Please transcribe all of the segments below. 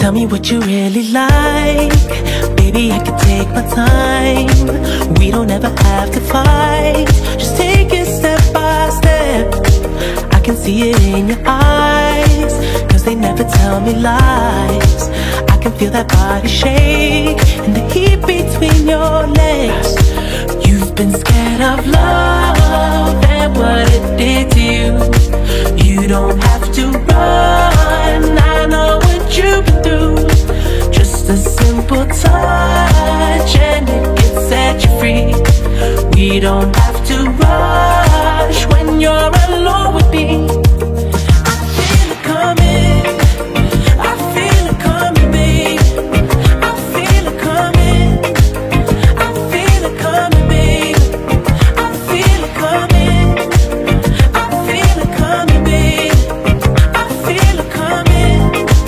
Tell me what you really like. Baby, I can take my time. We don't ever have to fight. Just take it step by step. I can see it in your eyes, 'cause they never tell me lies. I can feel that body shake and the heat between your legs. You've been scared of love and what it did to you. You don't have to run, I know what you've been through. Just a simple touch and it can set you free. We don't have to rush when you're alone with me. I feel it coming, I feel it coming, babe. I feel it coming, I feel it coming, babe. I feel it coming, I feel it coming, babe. I feel it coming,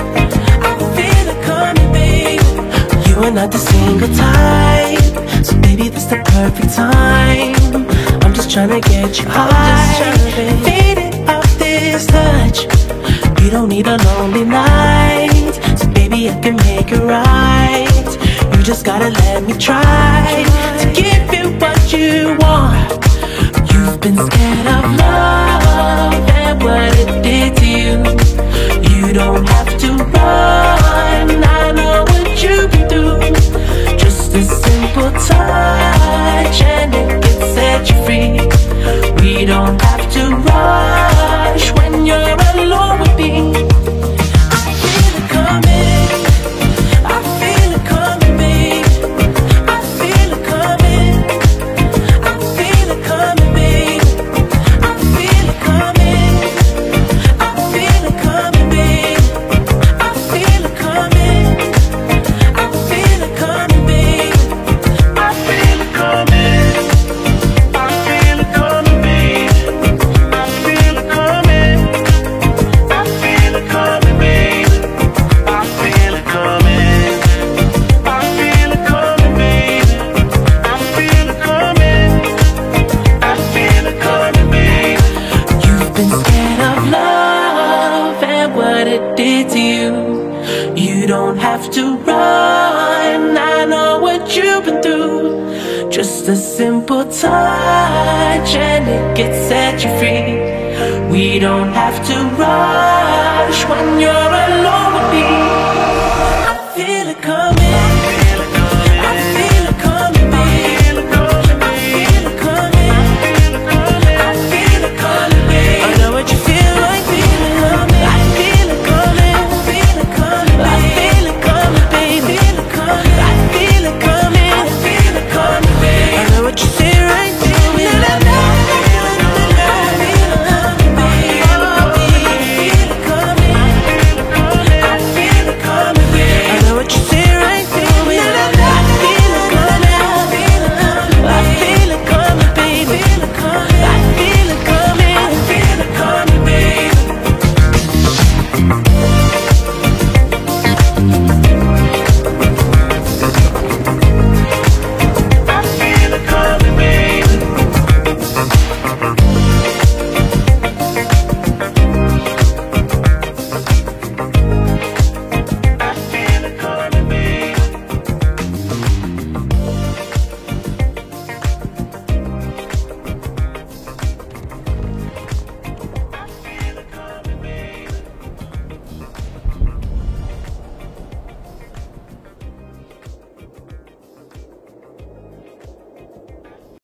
I feel it coming, babe. You are not the single type, so baby, this the perfect time. I'm just tryna get you high, faded off this touch. You don't need a lonely night, so baby, I can make it right. You just gotta let me try to give you what you want. You've been scared of love and what it did to you. You don't have to run, I know what you've been through. Just a simple touch and it can set you free. We don't have to rush when you're alone with me. I feel it coming, I feel it coming, babe. I feel it coming, I feel it coming, babe. I feel it coming, I feel it coming, babe. I feel it coming, I feel it coming, babe. I feel it coming, I feel it coming, babe. I feel it coming, I feel it coming, babe. I feel it coming, I feel it coming, babe. I feel it coming, I feel it coming, babe. You've been scared of love and what it did to you. You don't have to run, I know what you've been through. Just a simple touch and it can set you free. We don't have to rush when you're alone.